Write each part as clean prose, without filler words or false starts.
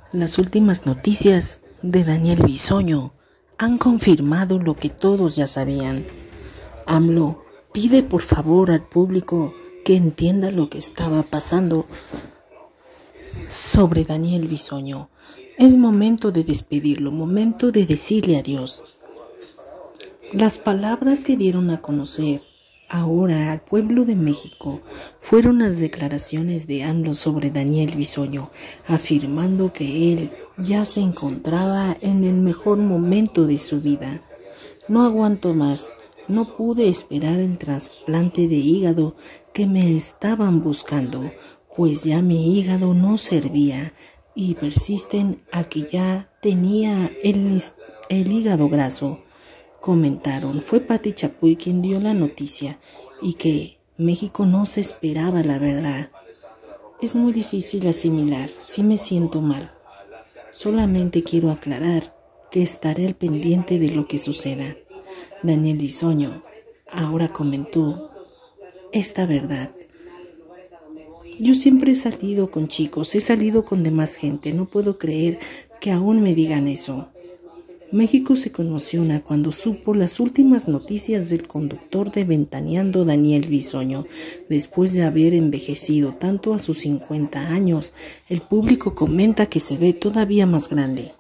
Las últimas noticias de Daniel Bisoño han confirmado lo que todos ya sabían. AMLO pide por favor al público que entienda lo que estaba pasando sobre Daniel Bisoño. Es momento de despedirlo, momento de decirle adiós. Las palabras que dieron a conocer ahora al pueblo de México fueron las declaraciones de AMLO sobre Daniel Bisoño, afirmando que él ya se encontraba en el mejor momento de su vida. No aguanto más, no pude esperar el trasplante de hígado que me estaban buscando, pues ya mi hígado no servía y persisten a que ya tenía el hígado graso. Comentaron, fue Pati Chapoy quien dio la noticia y que México no se esperaba la verdad. Es muy difícil asimilar, sí me siento mal. Solamente quiero aclarar que estaré al pendiente de lo que suceda. Daniel Bisoño ahora comentó esta verdad. Yo siempre he salido con chicos, he salido con demás gente, no puedo creer que aún me digan eso. México se conmociona cuando supo las últimas noticias del conductor de Ventaneando Daniel Bisoño. Después de haber envejecido tanto a sus 50 años, el público comenta que se ve todavía más grande.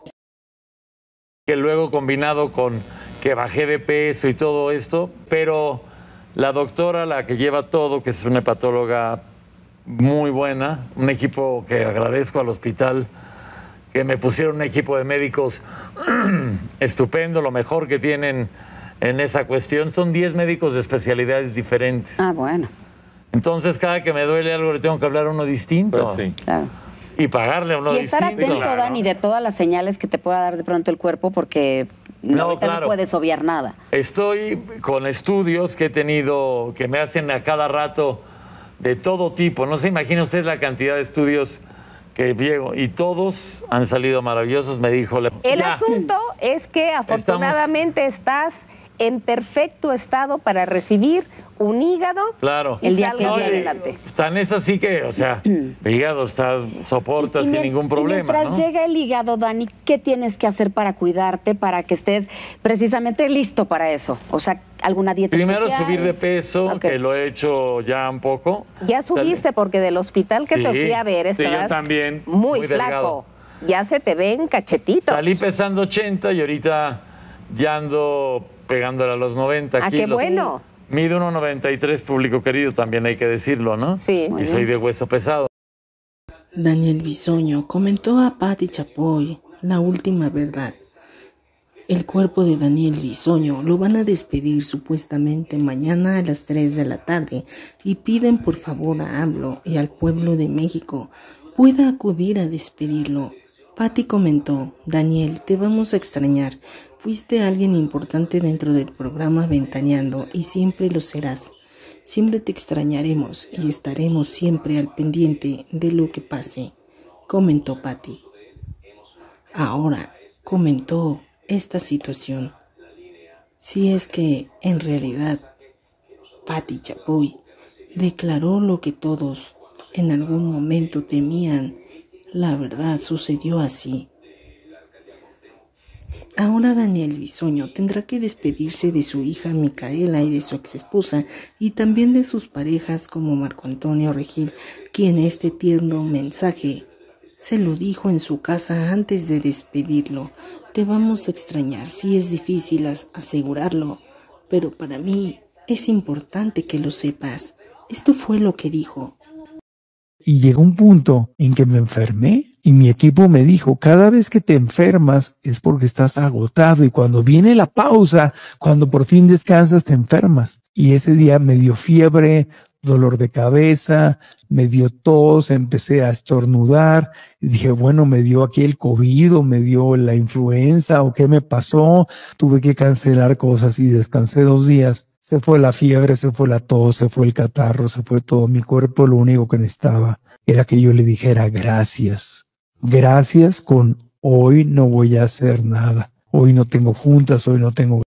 Que luego combinado con que bajé de peso y todo esto, pero la doctora, la que lleva todo, que es una hepatóloga muy buena, un equipo que agradezco al hospital, que me pusieron un equipo de médicos estupendo, lo mejor que tienen en esa cuestión. Son 10 médicos de especialidades diferentes. Ah, bueno. Entonces, cada que me duele algo le tengo que hablar a uno distinto. Pues sí. Claro. Y pagarle a uno Y distinto. estar atento, Claro. Dani, de todas las señales que te pueda dar de pronto el cuerpo, porque ahorita no puedes obviar nada. Estoy con estudios que he tenido, que me hacen a cada rato de todo tipo. No se imagina usted la cantidad de estudios que llego, y todos han salido maravillosos, me dijo. El asunto es que afortunadamente estás en perfecto estado para recibir un hígado. Claro. El día que No, adelante. Tan es así que, o sea, el hígado soporta sin ningún problema. Y mientras llega el hígado, Dani, ¿qué tienes que hacer para cuidarte, para que estés precisamente listo para eso? O sea, ¿alguna dieta Primero especial? subir de peso, que lo he hecho ya un poco. Ya subiste, porque del hospital que te fui a ver estabas yo también. muy Muy flaco. delgado. Ya se te ven cachetitos. Salí pesando 80 y ahorita ya ando pegándole a los 90 Ah, kilos. qué bueno. Mido 1,93, público querido, también hay que decirlo, ¿no? Sí. Y soy de hueso pesado. Daniel Bisoño comentó a Pati Chapoy la última verdad. El cuerpo de Daniel Bisoño lo van a despedir supuestamente mañana a las 3 de la tarde y piden por favor a AMLO y al pueblo de México pueda acudir a despedirlo. Pati comentó, Daniel, te vamos a extrañar. Fuiste alguien importante dentro del programa Ventaneando y siempre lo serás. Siempre te extrañaremos y estaremos siempre al pendiente de lo que pase, comentó Pati. Ahora comentó esta situación. Si es que en realidad Pati Chapoy declaró lo que todos en algún momento temían, la verdad sucedió así. Ahora Daniel Bisoño tendrá que despedirse de su hija Micaela y de su exesposa y también de sus parejas como Marco Antonio Regil, quien este tierno mensaje se lo dijo en su casa antes de despedirlo. Te vamos a extrañar, sí es difícil asegurarlo, pero para mí es importante que lo sepas. Esto fue lo que dijo. Y llegó un punto en que me enfermé y mi equipo me dijo, cada vez que te enfermas es porque estás agotado y cuando viene la pausa, cuando por fin descansas, te enfermas. Y ese día me dio fiebre, dolor de cabeza, me dio tos, empecé a estornudar y dije, bueno, me dio aquí el COVID o me dio la influenza o qué me pasó. Tuve que cancelar cosas y descansé 2 días. Se fue la fiebre, se fue la tos, se fue el catarro, se fue todo mi cuerpo. Lo único que necesitaba era que yo le dijera gracias. Gracias con hoy no voy a hacer nada. Hoy no tengo juntas, hoy no tengo